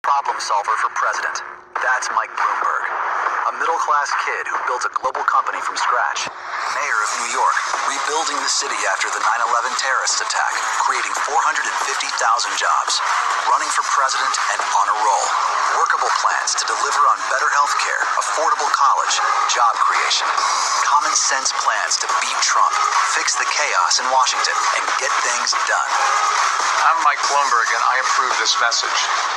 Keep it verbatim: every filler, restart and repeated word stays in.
problem solver for president. That's Mike Bloomberg, a middle-class kid who built a global company from scratch. Mayor of New York, rebuilding the city after the nine eleven terrorist attack, creating four hundred fifty thousand jobs. Running for president and on a roll. Workable plans to deliver on better health care, affordable college, job creation. Common sense plans to beat Trump, fix the chaos in Washington, and get things done. I'm Mike Bloomberg, and I approve this message.